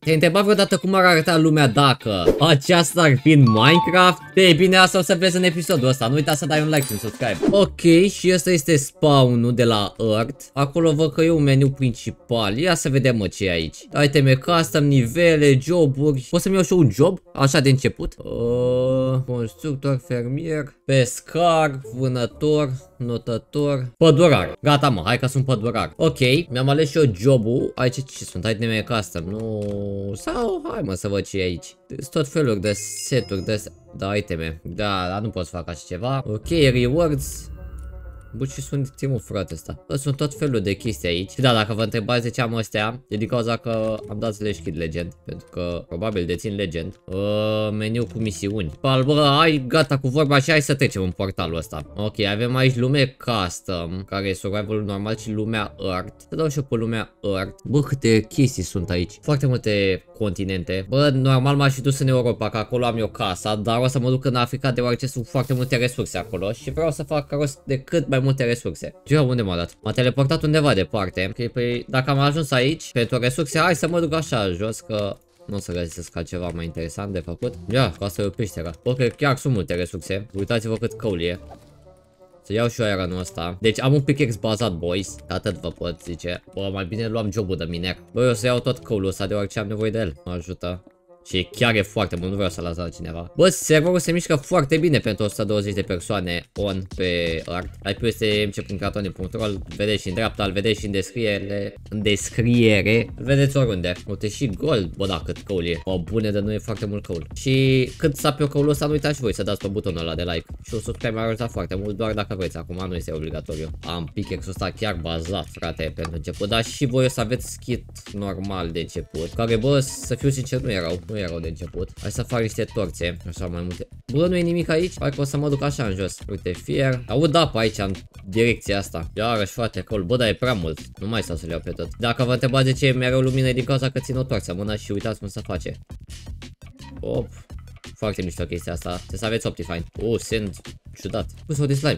Te-ai întrebat vreodată cum ar arăta lumea dacă aceasta ar fi în Minecraft? Ei bine, asta o să vezi în episodul ăsta. Nu uita să dai un like și un subscribe. Ok, și ăsta este spawn-ul de la Earth. Acolo văd că e un meniu principal. Ia să vedem mă ce e aici. Iteme custom, nivele, joburi. Pot să-mi iau și un job? Așa de început. Constructor, fermier, pescar, vânător, notător, pădurar. Gata mă, hai că sunt pădurar. Ok, mi-am ales și eu jobul. Aici ce sunt? Iteme custom, nu... Sau hai mă să văd ce e aici. Sunt tot feluri de seturi de iteme. Da, dar nu pot să fac așa ceva. Ok, rewards. Bă, ce sunt timul frate ăsta? Bă, sunt tot felul de chestii aici. Și da, dacă vă întrebați de ce am astea, e din cauza că am dat Slash Kid Legend. Pentru că probabil dețin Legend. Meniu cu misiuni. Bă, hai gata cu vorba și hai să trecem în portalul ăsta. Ok, avem aici lume custom, care e survival normal, și lumea Earth. Să dau și eu pe lumea Earth. Bă, câte chestii sunt aici. Foarte multe continente. Bă, normal m-aș fi dus în Europa, că acolo am eu casa, dar o să mă duc în Africa deoarece sunt foarte multe resurse acolo și vreau să fac rost de cât mai multe resurse. Ce unde m-a dat? M-a teleportat undeva departe. Ok, păi dacă am ajuns aici pentru resurse, hai să mă duc așa jos, că nu o să găsesc altceva mai interesant de făcut. Ia, că asta e o peșteră. Ok, chiar sunt multe resurse. Uitați-vă cât căul e. Să iau și eu ironul ăsta. Deci am un pickaxe bazat, boys. Atât vă pot zice. Bă, mai bine luam jobul de miner. Bă, eu o să iau tot căulul ăsta deoarece am nevoie de el. Mă ajută. Și chiar e foarte mult, nu vreau să las la cineva. Bă, serverul se mișcă foarte bine pentru 120 de persoane on pe Earth. IP este mc.cartone.ro, îl vedeți și în dreapta, îl vedeți și în descriere. Îl vedeți oriunde. Uite și gold, bă da, cât căul e. O bune, de nu e foarte mult căul. Și când sapi eu căulul ăsta, nu uitați și voi să dați pe butonul ăla de like. Și o subscribe mi-ar ajuta foarte mult, doar dacă vreți. Acum nu este obligatoriu. Am pickaxe-ul ăsta chiar bazat, frate, pentru început. Dar și voi o să aveți kit normal de început. Care, bă, să fiu sincer, nu erau de început. Hai să fac niște torțe. Așa mai multe. Bă, nu e nimic aici. Hai că o să mă duc așa în jos. Uite, fier. Aud apă aici în direcția asta. Iarăși, frate, acolo. Bă, dar e prea mult. Nu mai stau să le iau pe tot. Dacă vă întrebați de ce e mereu lumină, e din cauza că țin o torță în mână și uitați cum se face. Op. Foarte mișto chestia asta. Trebuie să aveți Optifine. Send ciudat. Bă, s-o de slime.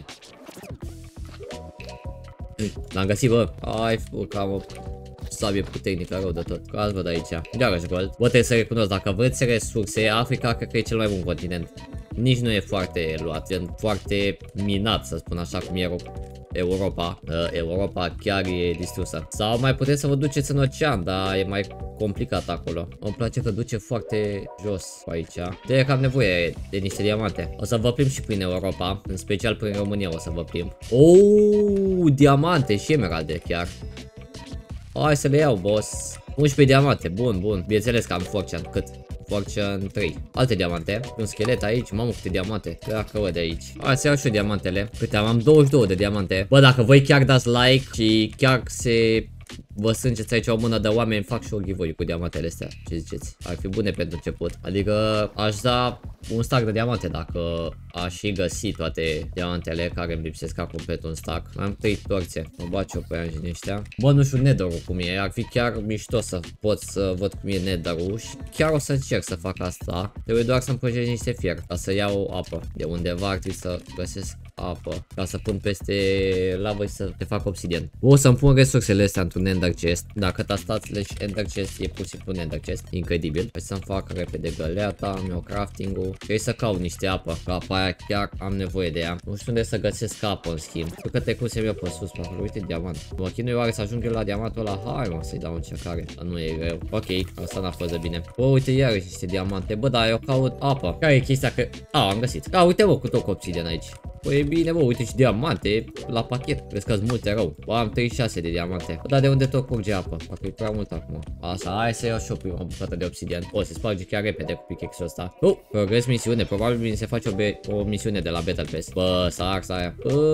L-am găsit, bă. Hai, cam o sabie puternică, rău de tot. Că azi văd aici. Iarăși gold. Bă, trebuie să recunosc, dacă vreți resurse, Africa cred că e cel mai bun continent. Nici nu e foarte luat, e foarte minat, să spun așa, cum e Europa. Europa chiar e distrusă. Sau mai puteți să vă duceți în ocean, dar e mai complicat acolo. Îmi place că duce foarte jos aici. De că am nevoie de niște diamante. O să vă plimb și prin Europa, în special prin România o să vă plimb. Diamante și emeralde chiar. Hai să le iau, boss. 11 diamante, bun. Bineînțeles că am fortune, cât? Fortune 3. Alte diamante. Un schelet aici, mamă câte diamante. Dacă văd de aici. Hai să iau și eu diamantele. Câte am 22 de diamante. Bă, dacă voi chiar dați like și chiar vă strângeți aici o mână de oameni, fac și o giveaway cu diamantele astea. Ce ziceți? Ar fi bune pentru început. Adică aș da un stack de diamante dacă aș fi găsit toate diamantele care îmi lipsesc acum pe un stack. Am 3 torțe. Mă bat eu pe aia din ăștia. Bă, nu știu nether-ul cum e. Ar fi chiar mișto să pot să văd cum e nether-ul și chiar o să încerc să fac asta. Trebuie doar să-mi project niște fier ca să iau apă. De undeva ar trebui să găsesc apă ca să pun peste lavă și să te fac obsidian. O să-mi pun resursele astea într-un ender chest. Dacă tastați ender chest, e pur și simplu un ender chest. Incredibil. Hai să-mi fac repede găleata, mi-o crafting-ul. Trebuie să caut niște apă, că apa aia chiar am nevoie de ea. Nu știu unde să găsesc apă în schimb. Cred că trecusem eu pe sus, pe acolo. Uite diamant. Mă chinui oare să ajung eu la diamantul ăla? Hai mă, să-i dau încercare. Nu e greu. Ok, asta n-a fost de bine. Bă, uite iarăși niște diamante. Bă, dar eu caut apă. Care e chestia că... am găsit. Uite bă, cu tot cu obsidian aici. Păi e bine, bă, uite și diamante la pachet. Vezi că sunt multe rău. Bă, am 36 de diamante. Bă, dar de unde tot curge apă? Parcă e prea mult acum. Asta, hai să iau și eu prima bucată de obsidian. O, se sparge chiar repede cu pickaxe-ul ăsta. Progres misiune. Probabil mi se face o misiune de la Battle Pass. Bă, să ars aia.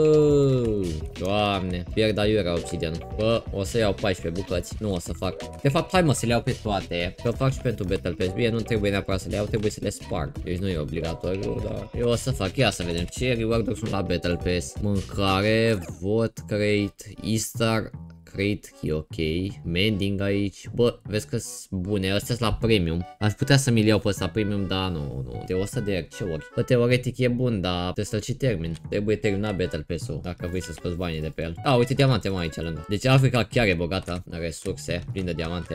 Doamne, pierd aiurea obsidian. Bă, o să iau 14 bucăți. Nu o să fac. De fapt, hai mă să le iau pe toate. Că fac și pentru Battle Pass. Bine, nu trebuie neapărat să le iau, trebuie să le sparg. Deci nu e obligatoriu, dar eu o să fac. Ia să vedem ce reward sunt la Battle Pass. Mâncare, vot, crate, Easter, crate, e ok. Mending aici. Bă, vezi că sunt bune. Astea sunt la premium. Aș putea să mi-l iau pe ăsta premium, dar nu. De 100 de ce ori. Bă, teoretic e bun, dar trebuie să-l și termin. Trebuie terminat Battle Pass-ul dacă vrei să scoți banii de pe el. Uite diamante mai aici lângă. Deci Africa chiar e bogată în resurse, plin de diamante.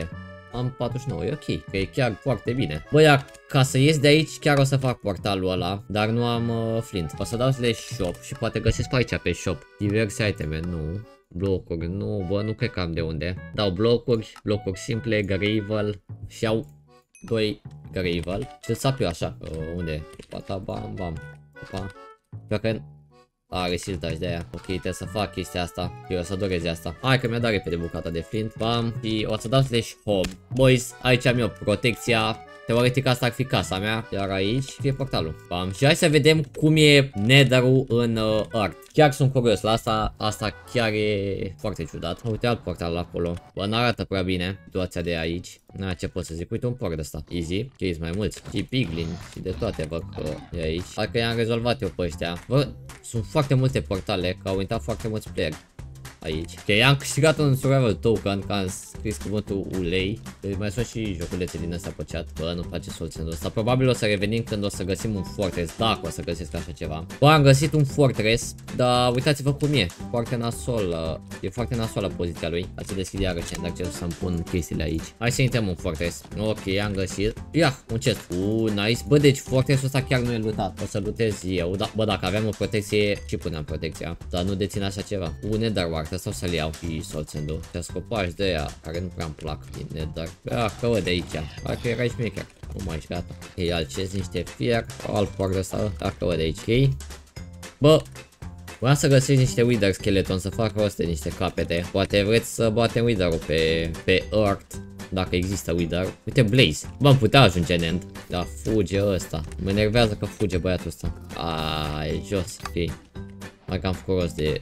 am 49, e ok, că e chiar foarte bine. Băi, ca să ies de aici chiar o să fac portalul ăla, dar nu am flint. O să dau /shop și poate găsesc pe aici pe shop diverse iteme, nu. Blocuri, nu, bă, nu cred că am de unde. Dau blocuri simple, gravel și au 2 gravel. Și-l sap eu așa, unde? Pata, bam, bam. Opa. Dacă are siltaj de aia. Ok, trebuie să fac chestia asta. Eu o să dorez asta. Hai că mi-a dat repede bucata de flint. Bam. Și o să dau /home. Boys, aici am eu protecția. Teoretic asta ar fi casa mea. Iar aici fie portalul. Bam. Și hai să vedem cum e nether-ul în art. Chiar sunt curios la asta. Asta chiar e foarte ciudat. Uite alt portal acolo. Bă, n-arată prea bine situația de aici. Na, ce pot să zic? Uite un port de ăsta. Easy. Ce mai mulți. Și piglin. Și de toate văd că e aici. Hai că i-am rezolvat eu pe ăștia. Bă, sunt foarte multe portale. Că au intrat foarte mulți player aici. Ok, am câștigat un survival token, că am scris cuvântul ulei. Deci mai sunt și joculețe din ăsta pe chat. Bă, nu place soluționul ăsta. Probabil o să revenim când o să găsim un fortress, dacă o să găsesc așa ceva. Bă, am găsit un fortress, dar uitați-vă cum e. Foarte nasol, e foarte nasolă poziția lui. Hai să deschid iară ce dacă să-mi pun chestiile aici. Hai să intrăm în fortress. Ok, am găsit. Ia, un chest. Nice. Bă, deci fortressul ăsta chiar nu e lootat. O să lootez eu. Da, bă, dacă aveam o protecție, și puneam protecția. Dar nu dețin așa ceva. Nether wart. Sau să-l iau și să-l țindu. Și scopași de aia care nu prea îmi plac din nether. Că văd de aici. Hai că era aici șmecher. Nu mai ești gata. E altcez, niște fier. Alt port de ăsta. Dacă văd de aici. Ok. Bă, vreau să găsesc niște wither skeleton să fac rost de niște capete. Poate vreți să batem wither-ul pe earth. Dacă există wither. Uite blaze. Bă, am putea ajunge în end. Dar fuge ăsta. Mă enervează că fuge băiatul ăsta. E jos. Ok. Mai că am făcut rost de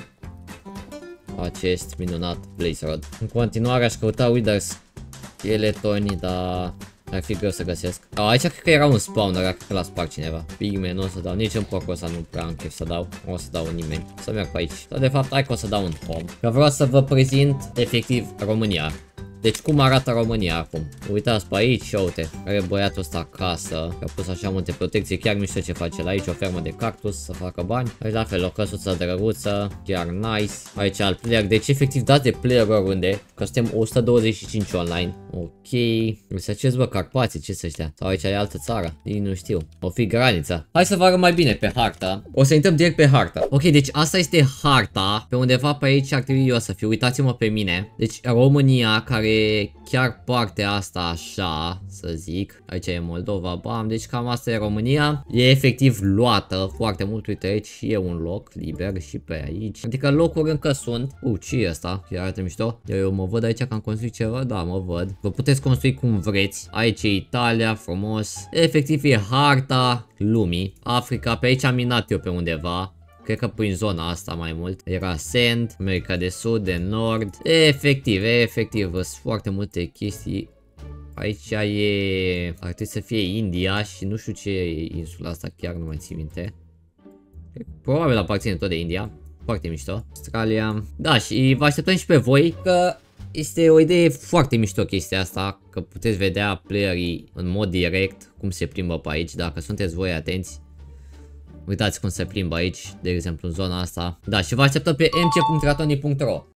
acest minunat blaze rod. În continuare aș căuta wither skeletonii, dar ar fi greu să găsesc. Aici cred că era un spawner, cred că l-a spart cineva. Pigme, nu o să dau, nici în porcul ăsta nu prea am chef să dau. Nu o să dau nimeni. Să merg pe aici. Dar de fapt hai că o să dau un home. Că vreau să vă prezint efectiv România. Deci cum arată România acum? Uitați pe aici și uite, are băiatul ăsta acasă, că a pus așa multe protecții, chiar nu știu ce face la aici, o fermă de cactus să facă bani. Aici la fel, o căsuță drăguță, chiar nice. Aici alt player, deci efectiv dați de player oriunde, că suntem 125 online. Ok, să ce bă, Carpații, ce să știa? Sau aici e altă țară? Ei nu știu. O fi granița. Hai să vă arăt mai bine pe harta. O să intrăm direct pe harta. Ok, deci asta este harta. Pe undeva pe aici ar trebui eu să fiu. Uitați-mă pe mine. Deci România, care chiar partea asta așa, să zic. Aici e Moldova, bam. Deci cam asta e România. E efectiv luată foarte mult. Uite aici și e un loc liber și pe aici. Adică locuri încă sunt. Ce e asta? Chiar arată mișto. Eu mă văd aici că am construit ceva. Da, mă văd. Vă puteți construi cum vreți. Aici e Italia, frumos. Efectiv e harta lumii. Africa, pe aici am minat eu pe undeva. Cred că prin zona asta mai mult. Era Sand, America de Sud, de Nord. Efectiv, sunt foarte multe chestii. Aici e... ar trebui să fie India și nu știu ce e insula asta, chiar nu mai țin minte. Probabil aparține tot de India. Foarte mișto. Australia. Da, și vă așteptăm și pe voi, că este o idee foarte mișto chestia asta, că puteți vedea playerii în mod direct cum se plimbă pe aici, dacă sunteți voi atenți. Uitați cum se plimbă aici, de exemplu în zona asta. Da, și vă așteptăm pe mc.ratoni.ro.